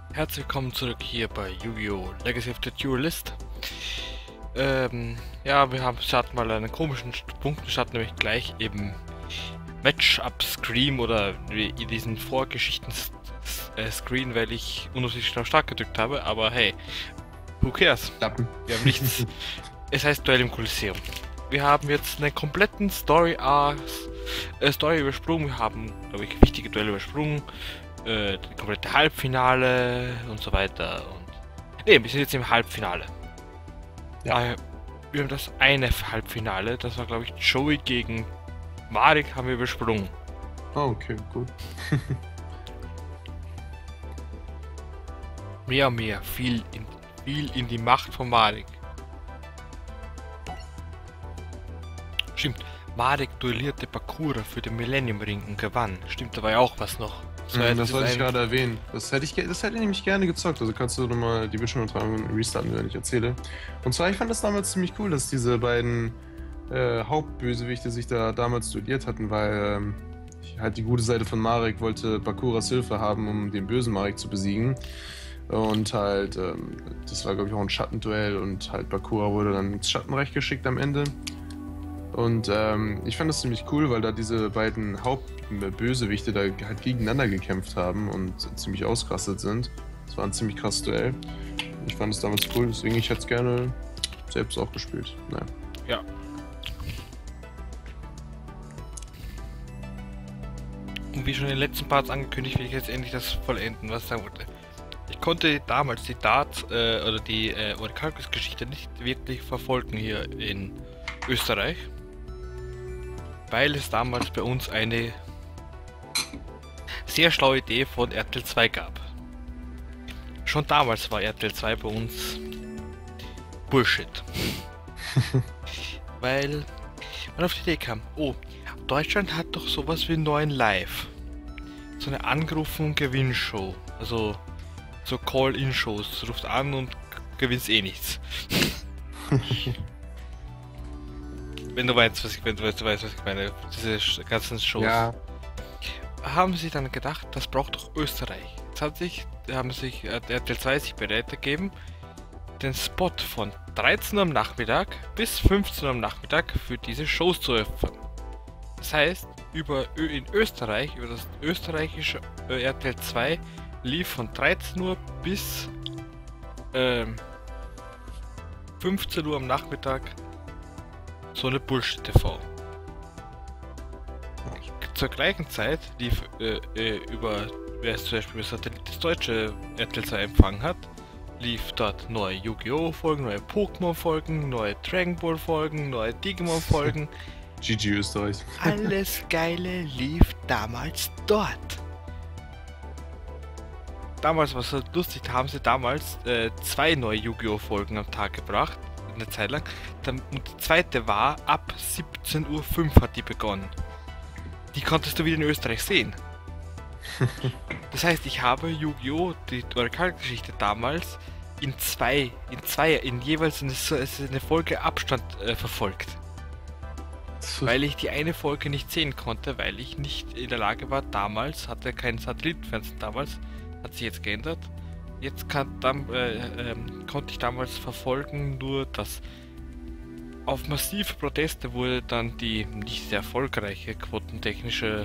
Herzlich willkommen zurück hier bei Yu-Gi-Oh! Legacy of the Duelist. Ja, starten mal einen komischen Punkt. Wir starten nämlich gleich im Matchup-Screen oder in diesen Vorgeschichten-Screen, weil ich unabsichtlich noch stark gedrückt habe. Aber hey, who cares? Klappen. Wir haben nichts. Es heißt Duell im Kolosseum. Wir haben jetzt einen kompletten Story übersprungen. Wir haben, glaube ich, wichtige Duelle übersprungen. Die komplette Halbfinale und so weiter. Und ne, wir sind jetzt im Halbfinale. Ja. Wir haben das eine Halbfinale, das war glaube ich Joey gegen Marek, haben wir übersprungen. Oh, okay, gut. Viel in die Macht von Marek. Stimmt, Marek duellierte Bakura für den Millennium Ring und gewann. Stimmt, da war ja auch was noch. Das wollte ich gerade erwähnen. Das hätte ich nämlich gerne gezockt. Also kannst du nochmal die Bildschirmübertragung restarten, wenn ich erzähle. Und zwar, ich fand das damals ziemlich cool, dass diese beiden Hauptbösewichte sich da damals duelliert hatten, weil halt die gute Seite von Marek wollte Bakuras Hilfe haben, um den bösen Marek zu besiegen. Und halt, das war glaube ich auch ein Schattenduell und halt Bakura wurde dann ins Schattenreich geschickt am Ende. Und ich fand das ziemlich cool, weil da diese beiden Hauptbösewichte da halt gegeneinander gekämpft haben und ziemlich ausgerastet sind. Das war ein ziemlich krasses Duell. Ich fand es damals cool, deswegen ich hätte es gerne selbst auch gespielt. Naja. Ja. Und wie schon in den letzten Parts angekündigt, will ich jetzt endlich das vollenden, was ich sagen wollte. Ich konnte damals die Darts oder die Orichalcus-Geschichte nicht wirklich verfolgen hier in Österreich, weil es damals bei uns eine sehr schlaue Idee von RTL 2 gab. Schon damals war RTL 2 bei uns Bullshit. Weil man auf die Idee kam, oh, Deutschland hat doch sowas wie 9 Live. So eine Anrufen- und Gewinnshow. Also so Call-In-Shows. Du rufst an und gewinnst eh nichts. Wenn du weißt, was ich meine, diese ganzen Shows. Ja. Haben sie dann gedacht, das braucht doch Österreich. Jetzt haben sich RTL 2 sich bereit ergeben, den Spot von 13 Uhr am Nachmittag bis 15 Uhr am Nachmittag für diese Shows zu öffnen. Das heißt, in Österreich, über das österreichische RTL 2 lief von 13 Uhr bis 15 Uhr am Nachmittag so eine Bullshit-TV. Zur gleichen Zeit lief wer es zum Beispiel das deutsche RTL 2 empfangen hat, lief dort neue Yu-Gi-Oh! Folgen, neue Pokémon-Folgen, neue Dragon Ball Folgen, neue Digimon-Folgen. GG Österreich. Alles Geile lief damals dort. Damals war es so lustig, da haben sie damals 2 neue Yu-Gi-Oh! Folgen am Tag gebracht, eine Zeit lang. Und die zweite war, ab 17:05 Uhr hat die begonnen. Die konntest du wieder in Österreich sehen. Das heißt, ich habe Yu-Gi-Oh! Die Oracle-Geschichte damals in jeweils eine Folge Abstand verfolgt. Weil ich die eine Folge nicht sehen konnte, weil ich nicht in der Lage war, damals, hatte kein Satellitenfernsehen damals, hat sich jetzt geändert. Jetzt konnte ich damals verfolgen, nur dass auf massive Proteste wurde dann die nicht sehr erfolgreiche quotentechnische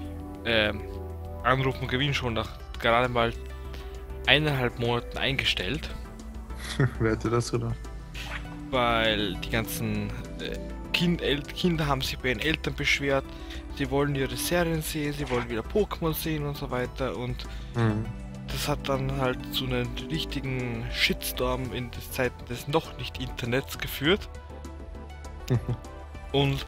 Anruf- und Gewinn schon nach gerade mal 1,5 Monaten eingestellt. Wer hätte das gedacht? Weil die ganzen Kinder haben sich bei ihren Eltern beschwert, sie wollen ihre Serien sehen, sie wollen wieder Pokémon sehen und so weiter und das hat dann halt zu einem richtigen Shitstorm in der Zeit des noch nicht Internets geführt. Und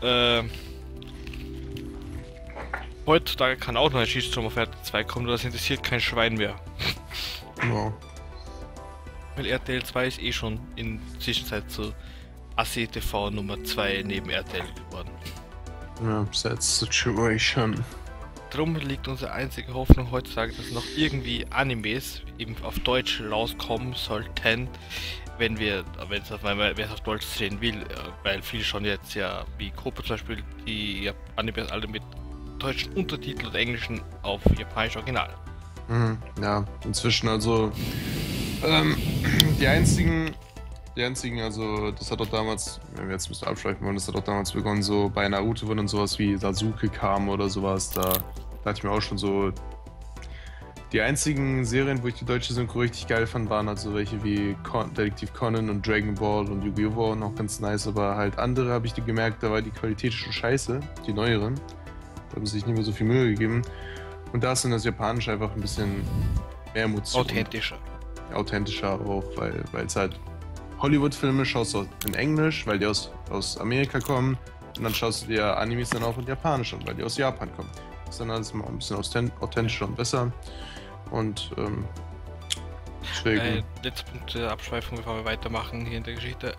heutzutage kann auch noch ein Shitstorm auf RTL 2 kommen, das interessiert kein Schwein mehr. Wow. Weil RTL 2 ist eh schon in der Zwischenzeit zu Assi TV Nummer 2 neben RTL geworden. Ja, sad situation. Drum liegt unsere einzige Hoffnung heutzutage, dass noch irgendwie Animes eben auf Deutsch rauskommen sollten, wenn es auf Deutsch sehen will, weil viele schon jetzt ja, wie Kopo zum Beispiel, die Animes alle mit deutschen Untertiteln und englischen auf japanisch Original. Ja, inzwischen also ähm, die einzigen, also das hat doch damals, wenn wir jetzt ein bisschen abschweifen wollen, das hat doch damals begonnen, so bei Naruto, wo dann sowas wie Sasuke kam oder sowas, da dachte ich mir auch schon so, die einzigen Serien, wo ich die deutsche Synchro richtig geil fand, waren also welche wie Detektiv Conan und Dragon Ball und Yu-Gi-Oh! War noch ganz nice, aber halt andere habe ich die gemerkt, da war die Qualität schon scheiße, die neueren. Da haben sie sich nicht mehr so viel Mühe gegeben. Und da ist dann das Japanische einfach ein bisschen mehr Emotion. Authentischer auch, weil es halt Hollywood-Filme schaust du in Englisch, weil die aus Amerika kommen. Und dann schaust du dir Animes dann auch in Japanisch an, weil die aus Japan kommen. Das ist dann alles mal ein bisschen authentischer und besser. Und deswegen. Letzter Punkt der Abschweifung, bevor wir weitermachen hier in der Geschichte.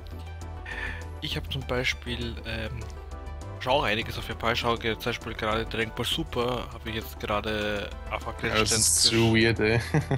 Ich habe zum Beispiel schaue auch einiges auf Japan. Schaue zum Beispiel gerade Dragon Ball Super, habe ich jetzt gerade auf Ja, das ist zu weird, ey.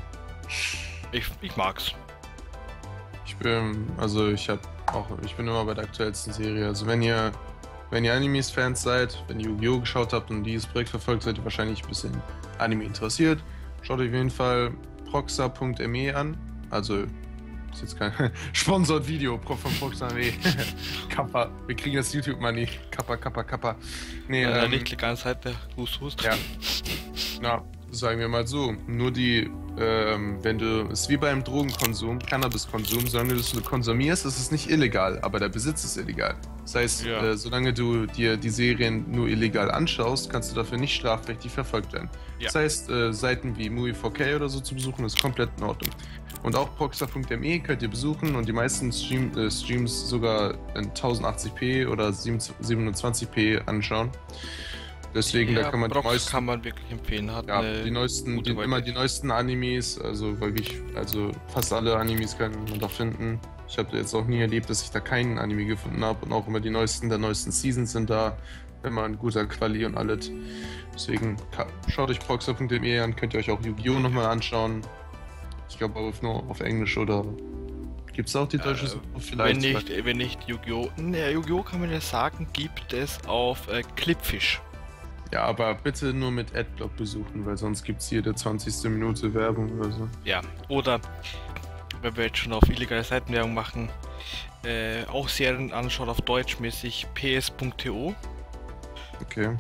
Ich mag's. Ich bin immer bei der aktuellsten Serie. Also wenn ihr Animes-Fans seid, wenn ihr Yu-Gi-Oh! Geschaut habt und dieses Projekt verfolgt, seid ihr wahrscheinlich ein bisschen Anime interessiert. Schaut euch auf jeden Fall proxa.me an. Also ist jetzt kein Sponsored Video von Proxa.me. Kappa. Wir kriegen das YouTube-Money. Kappa. Nee, nicht legale Seite. Hust. Ja. Na, sagen wir mal so. Nur wenn du, es ist wie beim Drogenkonsum, Cannabiskonsum, solange du es nur konsumierst, ist es nicht illegal, aber der Besitz ist illegal. Das heißt, solange du dir die Serien nur illegal anschaust, kannst du dafür nicht strafrechtlich verfolgt werden. Ja. Das heißt, Seiten wie Movie4K oder so zu besuchen, ist komplett in Ordnung. Und auch proxa.me könnt ihr besuchen und die meisten Streams sogar in 1080p oder 720p anschauen. Deswegen, da kann man kann man wirklich empfehlen. Hat die neuesten Animes, also wirklich, fast alle Animes kann man da finden. Ich habe jetzt auch nie erlebt, dass ich da keinen Anime gefunden habe und auch immer die neuesten Seasons sind da, wenn man guter Quali und alles. Deswegen schaut euch proxa.me an, könnt ihr euch auch Yu-Gi-Oh! Nochmal anschauen. Ich glaube aber nur auf Englisch oder gibt es auch die deutsche vielleicht? Wenn nicht Yu-Gi-Oh! Yu-Gi-Oh! Kann man ja sagen, gibt es auf Clipfish. Ja, aber bitte nur mit Adblock besuchen, weil sonst gibt es jede 20. Minute Werbung oder so. Ja, oder wenn wir jetzt schon auf illegale Seitenwerbung machen, auch Serien anschaut auf Deutsch mäßig ps.to. Okay.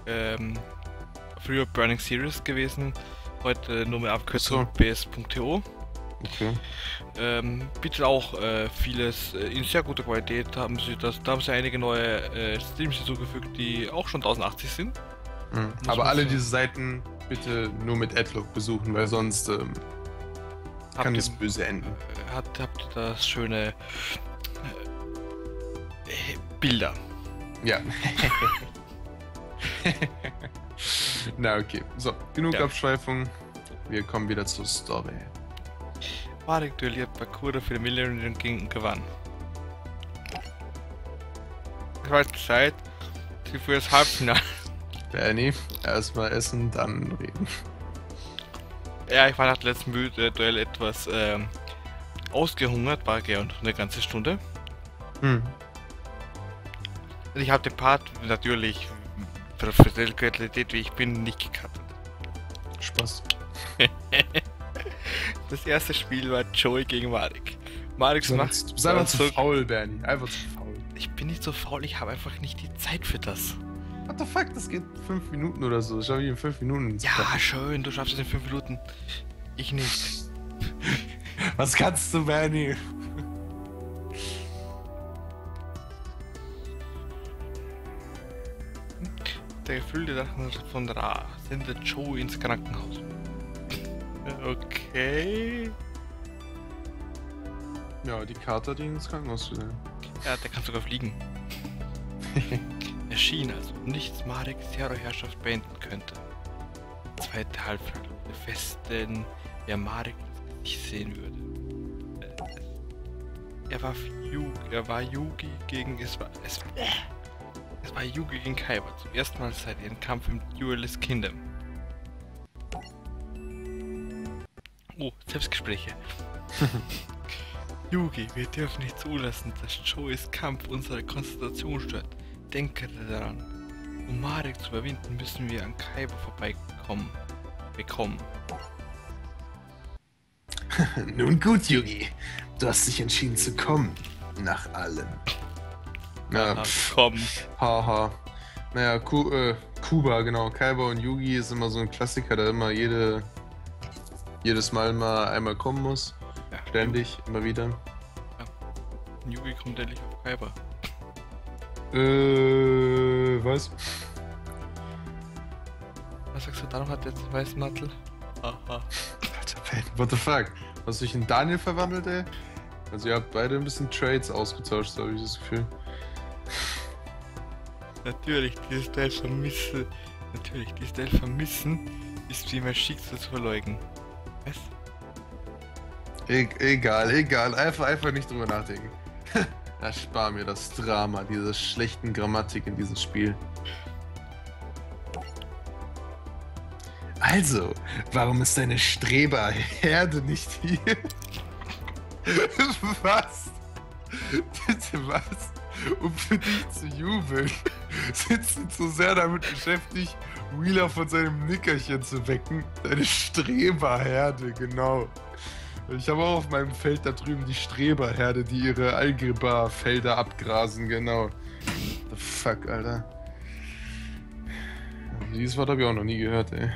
Früher Burning Series gewesen, heute nur mehr Abkürzung ps.to. Okay. Bietet auch vieles in sehr guter Qualität. Da haben sie einige neue Streams hinzugefügt, die auch schon 1080 sind. Aber alle diese Seiten bitte nur mit Adblock besuchen, weil sonst kann es böse enden. Habt ihr das schöne Bilder? Ja. Na okay, so, genug Abschweifung. Wir kommen wieder zur Story. Marek duelliert Bakura für den Millennium King und gewann. Es war Zeit für das Halbfinale. Bernie, erstmal essen, dann reden. Ja, ich war nach dem letzten Duell etwas ausgehungert, war ja eine ganze Stunde. Und ich habe den Part natürlich für die Qualität, wie ich bin, nicht gecuttet. Spaß. Das erste Spiel war Joey gegen Marek. Marek macht. Du bist einfach zu faul, Bernie. Einfach zu faul. Ich bin nicht so faul, ich habe einfach nicht die Zeit für das. What the fuck, das geht 5 Minuten oder so. Das schaffe ich in 5 Minuten. Ja, schön, du schaffst es in 5 Minuten. Ich nicht. Was kannst du, Bernie? Der gefüllte Dach von Ra sendet Joey ins Krankenhaus. Okay. Ja, die Karte hat ihn ins Krankenhaus stellen. Ja, der kann sogar fliegen. Er schien also nichts Mareks Terrorherrschaft beenden könnte. Zweite Halbfinale festen, wer Marek nicht sehen würde. Er war Yugi gegen es war Yugi gegen Kaiba zum ersten Mal seit ihrem Kampf im Duelist Kingdom. Oh, Selbstgespräche. Yugi, wir dürfen nicht zulassen, dass Joeys Kampf unsere Konzentration stört. Denke daran. Um Marek zu überwinden, müssen wir an Kaiba vorbeikommen. bekommen. Nun gut, Yugi. Du hast dich entschieden zu kommen. Nach allem. Ja, Aha, komm. haha. Naja, Kuba, genau. Kaiba und Yugi ist immer so ein Klassiker, der immer jedes Mal mal einmal kommen muss. Ja, Ständig, immer wieder. Yugi kommt endlich auf Kaiba. Was? Was sagst du, darum hat er jetzt einen weißen Mantel? Aha. Alter, what the fuck? Hast du dich in Daniel verwandelt, ey? Also ihr habt beide ein bisschen Trades ausgetauscht, so habe ich das Gefühl. Natürlich, dieses Teil vermissen. Natürlich, dieses Teil vermissen ist wie mein Schicksal zu verleugnen. Was? Egal. Einfach nicht drüber nachdenken. Erspar mir das Drama, diese schlechten Grammatik in diesem Spiel. Also, warum ist deine Streberherde nicht hier? Was? Bitte was? Um für dich zu jubeln, sind so sehr damit beschäftigt, Wheeler von seinem Nickerchen zu wecken. Deine Streberherde, genau. Ich habe auch auf meinem Feld da drüben die Streberherde, die ihre Algebra-Felder abgrasen, genau. The fuck, Alter. Dieses Wort habe ich auch noch nie gehört, ey.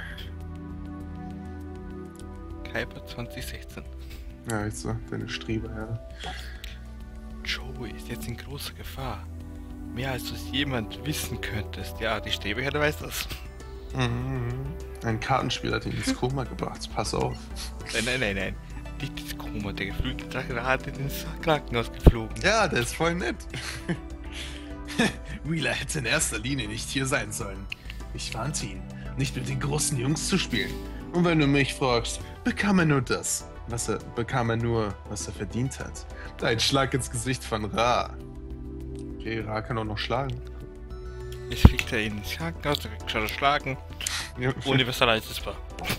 Kaiba 2016. Ja, jetzt so, deine Streberherde. Joey ist jetzt in großer Gefahr. Mehr als du es jemand wissen könntest. Ja, die Streberherde weiß das. Ein Kartenspiel hat ihn ins Koma gebracht, pass auf. Nein. Nicht das Koma, der geflügelte Drache hat ihn ins Krankenhaus geflogen. Ja, der ist voll nett. Wheeler hätte in erster Linie nicht hier sein sollen. Ich warnte ihn, nicht mit den großen Jungs zu spielen. Und wenn du mich fragst, bekam er nur das, was er verdient hat. Ein Schlag ins Gesicht von Ra. Okay, Ra kann auch noch schlagen. Jetzt fliegt er ihn ins Krankenhaus, da kann er schlagen. Ja. Universal einsetzbar.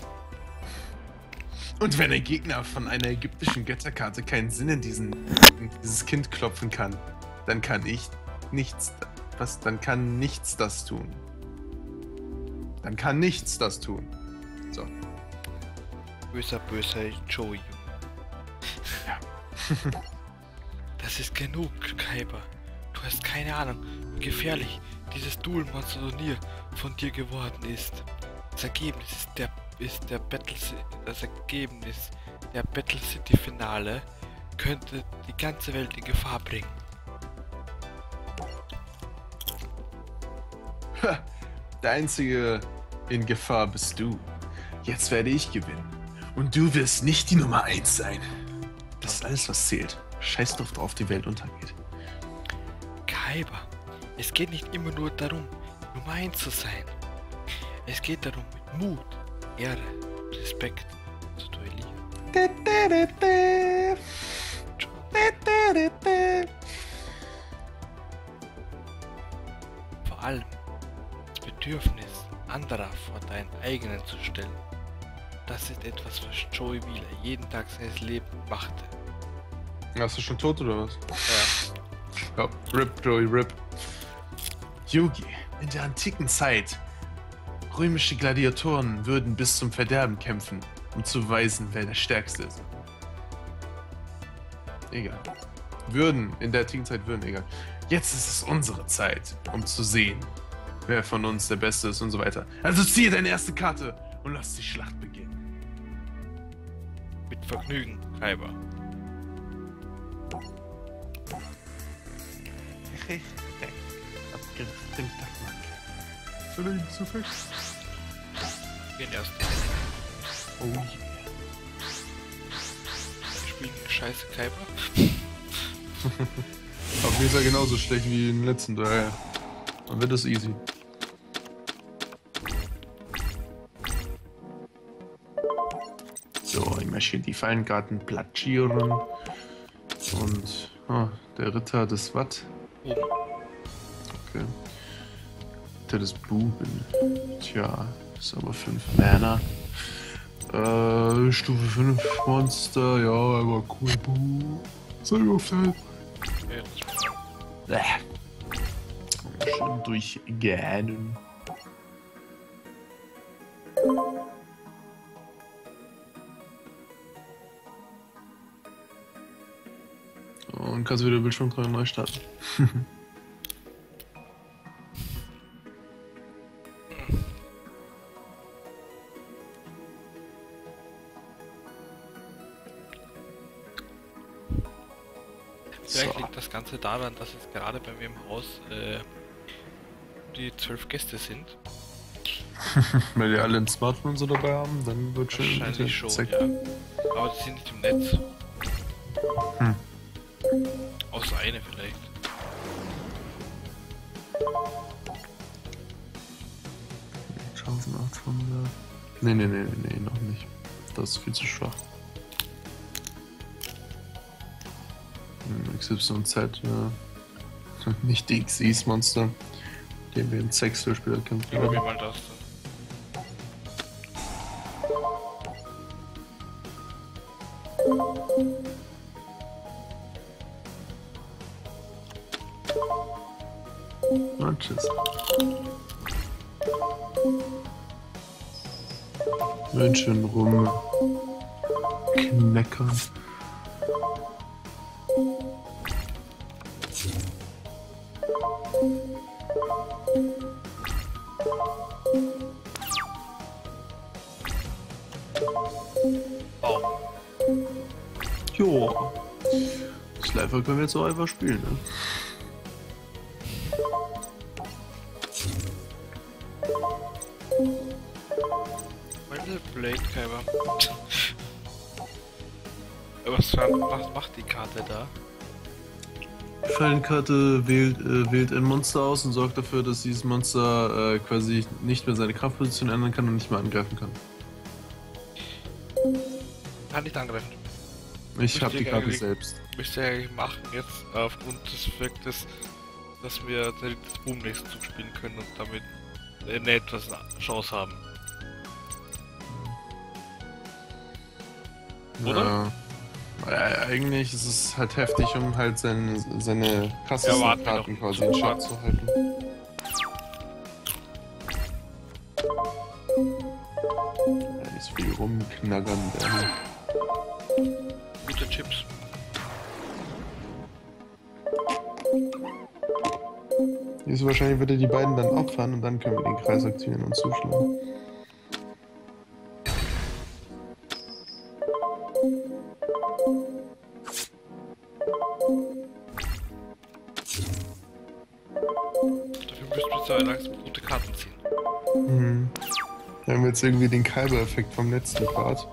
Und wenn ein Gegner von einer ägyptischen Götterkarte keinen Sinn in dieses Kind klopfen kann, dann kann nichts das tun. Dann kann nichts das tun. So. Böser Joey. Ja. Das ist genug, Kaiba. Du hast keine Ahnung, wie gefährlich dieses Duel-Monster-Turnier von dir geworden ist. Das Ergebnis der Battle City Finale könnte die ganze Welt in Gefahr bringen. Der einzige in Gefahr bist du. Jetzt werde ich gewinnen. Und du wirst nicht die Nummer 1 sein. Das ist alles, was zählt. Scheiß drauf, die Welt untergeht. Kaiba, es geht nicht immer nur darum, Nummer 1 zu sein. Es geht darum, mit Mut, Ehre, Respekt zu duellieren. Vor allem das Bedürfnis anderer vor deinen eigenen zu stellen. Das ist etwas, was Joey Wheeler jeden Tag seines Lebens machte. Hast du schon tot oder was? Ja. Ja, RIP, Joey, RIP. Yugi, in der antiken Zeit, römische Gladiatoren würden bis zum Verderben kämpfen, um zu beweisen, wer der Stärkste ist. Egal. In der antiken Zeit egal. Jetzt ist es unsere Zeit, um zu sehen, wer von uns der Beste ist und so weiter. Also ziehe deine erste Karte und lass die Schlacht beginnen. Mit Vergnügen, Kaiba. Soll ich zu fest? Gehen erst. Oh yeah. Wir spielen scheiße Kaiba. Auf jeden Fall genauso schlecht wie im letzten Duell. Dann wird es easy. So, ich möchte die Fallenkarten platzieren. Und der Ritter des Watt. Oben. Okay. Ritter des Buben. Tja, ist aber 5 Mana. Stufe 5 Monster, ja, aber cool. Cyberfeld. Schon durchgähnen. Und kannst wieder Bildschirmtreuung neu starten. Vielleicht liegt das Ganze daran, dass es gerade bei mir im Haus die 12 Gäste sind. Wenn die alle ein Smartphone so dabei haben, dann wird schon... Wahrscheinlich schon, ja. Aber die sind nicht im Netz. Außer eine vielleicht. Chancen 800. Nee, noch nicht. Das ist viel zu schwach. XYZ, nicht die XYZ Monster, den wir in Sexual-Spieler kämpfen. Ja, probier mal das dann. Und tschüss. Schön rum knackern. Oh. Jo. Das Live können wir jetzt auch einfach spielen, ne? Meine Blade Kyber. Was macht die Karte da? Die Fallenkarte wählt ein Monster aus und sorgt dafür, dass dieses Monster quasi nicht mehr seine Kraftposition ändern kann und nicht mehr angreifen kann. Kann nicht angreifen. Ich habe die Karte selbst. Müsste ich eigentlich machen jetzt, aufgrund des Effektes, dass wir das Boom nächsten Zug spielen können und damit eine etwas Chance haben. Oder? Ja, eigentlich ist es halt heftig, um halt seine krassesten Karten quasi in Schach zu halten. Ja, nicht so viel rumknaggern werden. Gute Chips. Jetzt wahrscheinlich wird er die beiden dann opfern und dann können wir den Kreis aktivieren und zuschlagen. Dafür müsst ihr langsam gute Karten ziehen. Mhm. Wir haben jetzt irgendwie den Kyber-Effekt vom letzten Part.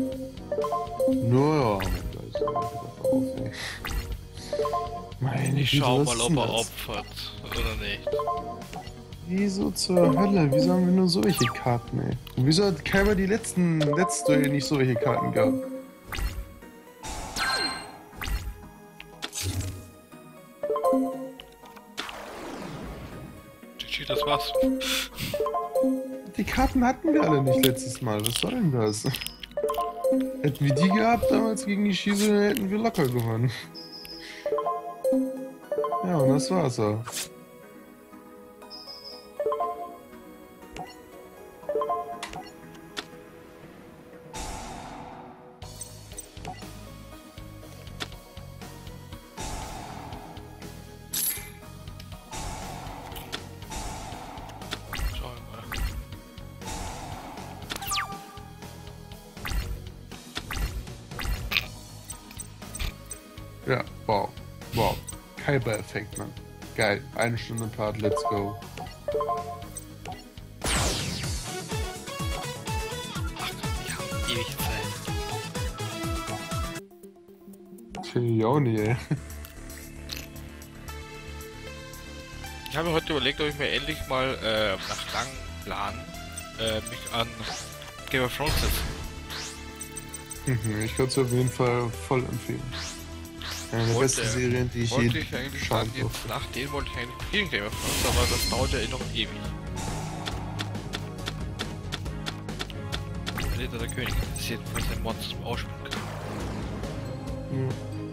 Nur ja, meine Ich schau mal, ob er opfert oder nicht. Wieso zur Hölle? Wieso haben wir nur solche Karten, ey? Und wieso hat Kyber die letzte Duell nicht solche Karten gehabt? GG, das war's. Die Karten hatten wir alle nicht letztes Mal. Was soll denn das? Hätten wir die gehabt damals gegen die Schieße, dann hätten wir locker gewonnen. Ja, und das war's auch. Schauen wir mal. Ja, wow. Wow. Kyber-Effekt, Mann. Geil. 1 Stunde Part, let's go. Ach Gott, wir haben ewig Zeit. Finde ich auch nie, ey. Ich habe mir heute überlegt, ob ich mir endlich mal nach langem Plan mich an Game of Thrones setze. Ich kann es auf jeden Fall voll empfehlen. Eine der besten Serien, die ich je schauen durfte. Nach denen wollte ich eigentlich spielen Game of Thrones, aber das dauert ja eh noch ewig. Ritter der König interessiert, was ein Monster zum Ausspielen kann. Ja.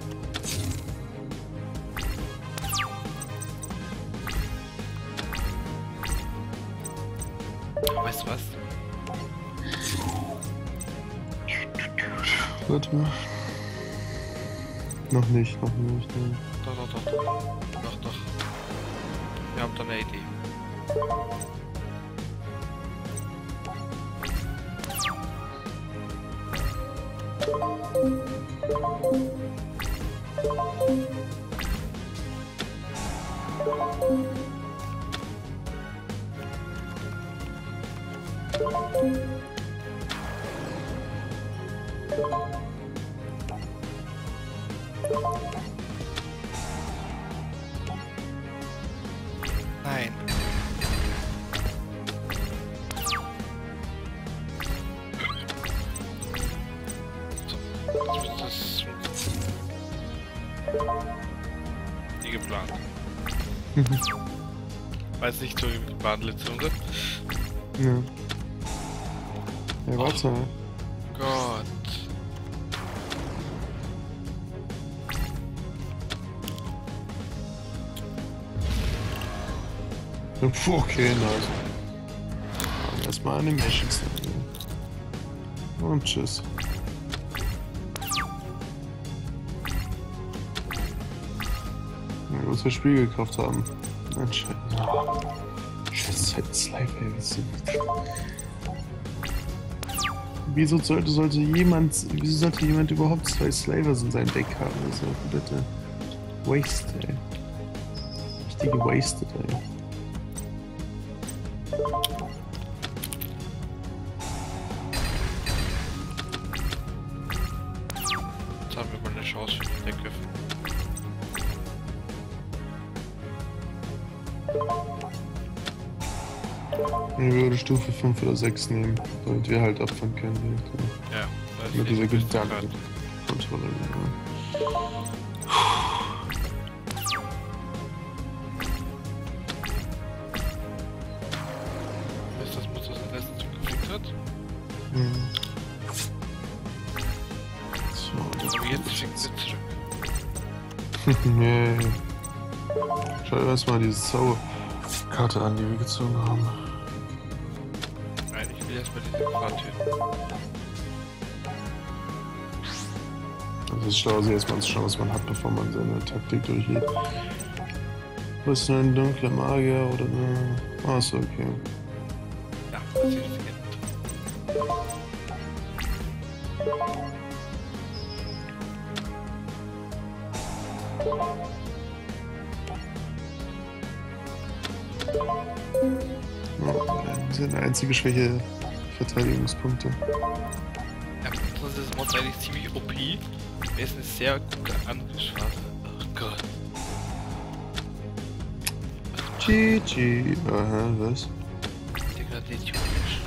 Weißt du was? Warte mal. Noch nicht, noch nicht. Ne. Doch, doch, doch, doch. Doch, doch. Wir haben da eine Idee. Nein. So, jetzt ist das wie geplant. Weiß nicht so wie geplant letzte Runde. Ja. Ja, warte. Gott. Puh, okay, nice. Erstmal Animations. Und tschüss. Ja, muss das Spiel gekauft haben. Scheiße. Scheiße, Slime, ey. Wieso sollte jemand überhaupt 2 Slavers in seinem Deck haben? Das ist ja komplette Waste, ey. Richtige Wasted, ey. Jetzt haben wir mal eine Chance für den Deckgriff. Ich würde Stufe 5 oder 6 nehmen, damit wir halt abfangen können. Ja, Mit dieser Gedanken. Gedankenkontrolle. Ist das Muster, das letzte zugekriegt hat? Mhm. So, Aber jetzt schicken wir zurück. nee. Schau dir erstmal diese Zauberkarte an, die wir gezogen haben. Nein, ich will erstmal diese Gefahr töten. Das ist schlau, sich erstmal zu schauen, was man hat, bevor man seine Taktik durchgeht. Was ist denn ein dunkler Magier oder eine... Ah, ist okay. Ja, das ist jetzt Ja, seine einzige Schwäche Verteidigungspunkte. Ja, das ist Mod eigentlich ziemlich OP. Er ist eine sehr gute Angriffsphase. Oh Gott. GG. Aha, was? Degradiert Junisch.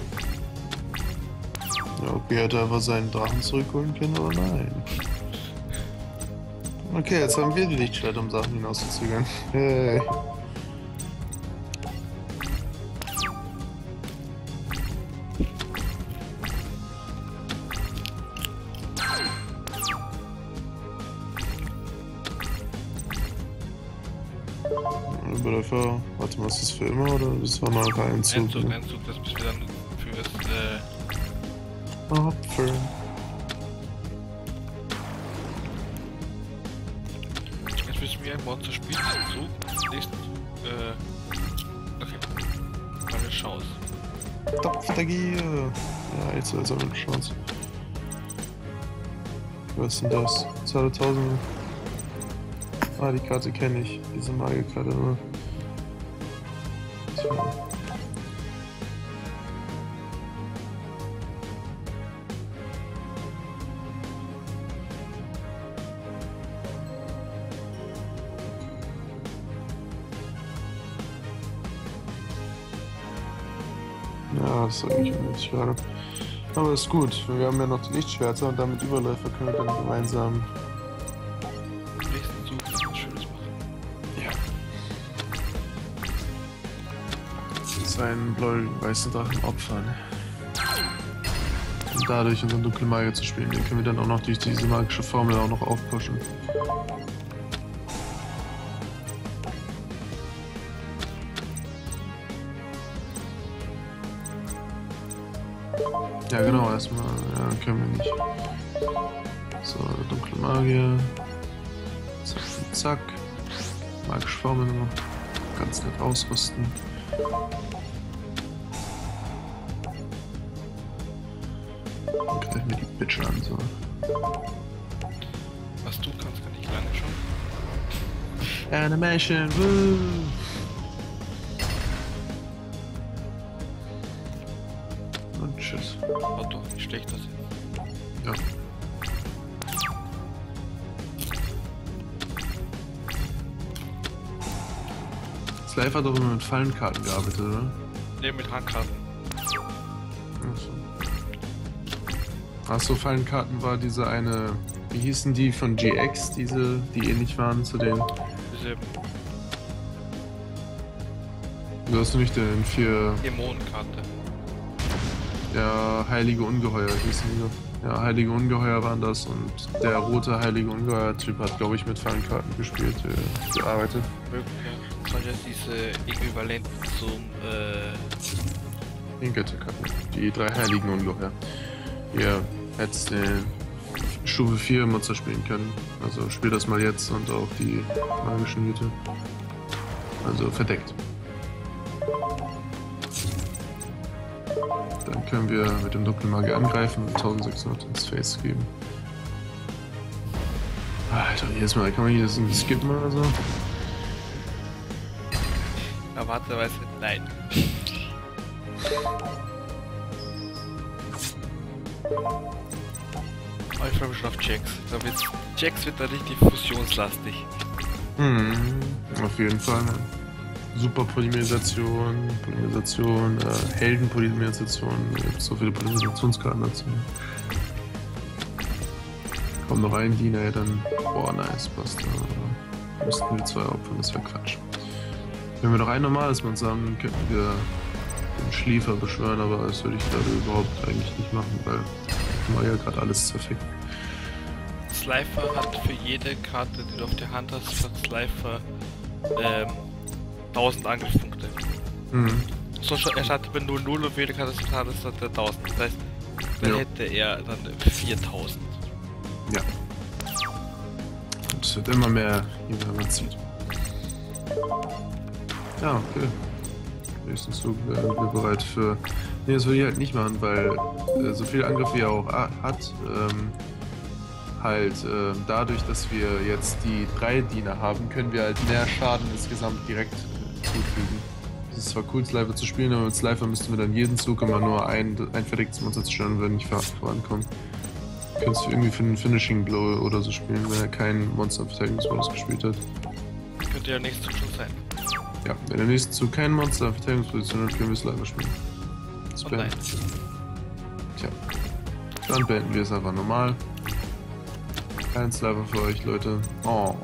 Ja, okay, hätte er einfach seinen Drachen zurückholen können, aber nein. Okay, jetzt haben wir die Lichtschwert, um Sachen hinauszuzögern. Hey. Überläufer, warte mal, ist das für immer oder das war mal ein Zug? Endzug, Ne? Endzug, das müssen wir dann für das, Opfer. jetzt müssen wir ein Monster spielen. So, nächsten okay. Mal eine Chance. Topf der Gier. Ja, jetzt haben wir eine Chance. Was ist denn das? 2000. Ah, die Karte kenne ich. Diese Magierkarte nur. Tja. Ja, das ist eigentlich unnötig gerade. Aber ist gut. Wir haben ja noch die Lichtschwerter und damit Überläufer können wir dann gemeinsam. Nächsten Zug was Schönes machen. Ja. Seinen blau-weißen Drachen opfern. Und dadurch unseren dunklen Magier zu spielen. Den können wir dann auch noch durch diese magische Formel auch noch aufpushen. Ja genau, erstmal, ja, können wir nicht. So, der dunkle Magier. Zack. Magische Formel noch. Ganz nett ausrüsten. Dann greifen wir die Bitch an, so. Was du kannst, kann ich lange schon. Animation, woo! Und tschüss. War doch nicht schlecht, das jetzt. Ja. Slife hat doch immer mit Fallenkarten gearbeitet, oder? Ne, mit Handkarten. Achso, Fallenkarten war diese eine. Wie hießen die von GX, diese, die ähnlich waren zu den. Diese Du hast nicht den 4. Dämonenkarte. Ja, Heilige Ungeheuer hießen die doch. Ja, Heilige Ungeheuer waren das und der rote Heilige Ungeheuer-Typ hat, glaube ich, mit Fallenkarten gespielt, gearbeitet. Möglich, ja. Das waren ja diese Äquivalenten zum, Inkete-Karten. Die 3 Heiligen Ungeheuer. Ihr hättet den Stufe 4 Monster spielen können. Also spiel das mal jetzt und auch die magischen Hüte. Also verdeckt. Dann können wir mit dem dunklen Magier angreifen und 1600 ins Face geben. Alter, jedes Mal kann man hier irgendwie skippen oder so. erwarteterweise nein. Aber ich freue mich schon auf Jax. Jax wird da richtig fusionslastig. Auf jeden Fall. Ne? Super Polymerisation, Heldenpolymerisation, so viele Polymerisationskarten dazu. Kommt noch ein Diener, dann. Boah, nice, passt. Da müssten wir 2 opfern, das wäre Quatsch. Wenn wir noch ein normales Monster haben, könnten wir den Schliefer beschwören, aber das würde ich gerade überhaupt eigentlich nicht machen, weil mal ja gerade alles zerfickt. Slifer hat für jede Karte, die du auf der Hand hast, hat Slifer 1000 Angriffspunkte. So, er startet bei 0-0 und für jede Karte hat er 1000. Das heißt, dann hätte er dann 4000. Ja. Und es wird immer mehr, je mehr man zieht. Ja, okay. Nächsten Zug werden wir bereit für. Ne, das würde ich halt nicht machen, weil so viel Angriff wie er auch hat, dadurch, dass wir jetzt die 3 Diener haben, können wir halt mehr Schaden insgesamt direkt zufügen. Es ist zwar cool, Slifer zu spielen, aber mit Slifer müssten wir dann jeden Zug immer nur ein verdecktes Monster zerstören und würden nicht vorankommen. Du könntest irgendwie für einen Finishing Blow oder so spielen, wenn er keinen Monster-Verteidigungsmodus gespielt hat. Könnte ja nächstes Zug schon sein. Ja, wenn der nächste Zug keinen Monster-Verteidigungsposition hat, können wir Slifer spielen. Das nein. Tja. Dann beenden wir es einfach normal. Kein Slifer für euch, Leute. Oh.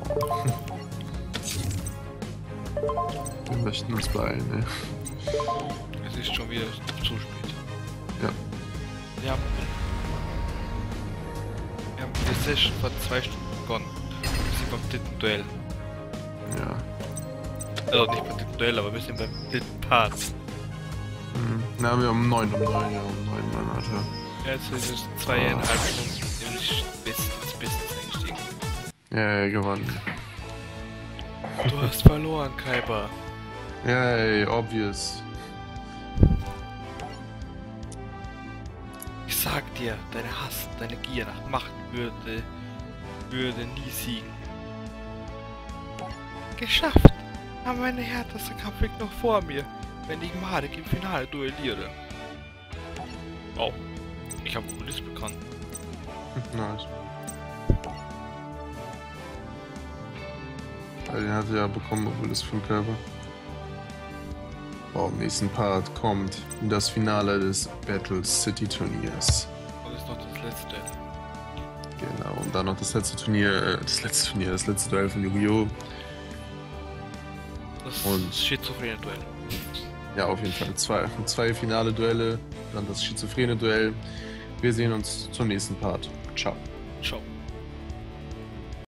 Wir möchten uns beeilen, ey. Es ist schon wieder zu spät. Ja. Wir haben die Session vor 2 Stunden begonnen. Wir sind beim 3. Duell. Ja. Also nicht beim 3. Duell, aber wir sind beim 3. Part. Na, wir haben um 9 Mann, Alter. Ja, jetzt ist es 2,5 Stunden ins Business eingestiegen. Ja, gewonnen. Du hast verloren, Kaiba. Yay, obvious. Ich sag dir, deine Hass, deine Gier nach Macht würde nie siegen. Geschafft! Aber mein härtester Kampf liegt noch vor mir, wenn ich Marek im Finale duelliere. Oh, ich habe Gutes bekommen. Nice. Den hat er ja bekommen, obwohl das 5 war. Im nächsten Part kommt das Finale des Battle City Turniers. Und ist noch das letzte. Genau, und dann noch das letzte Duell von Yu-Gi-Oh! Das schizophrene Duell. Ja, auf jeden Fall. Zwei finale Duelle, dann das schizophrene Duell. Wir sehen uns zum nächsten Part. Ciao. Ciao.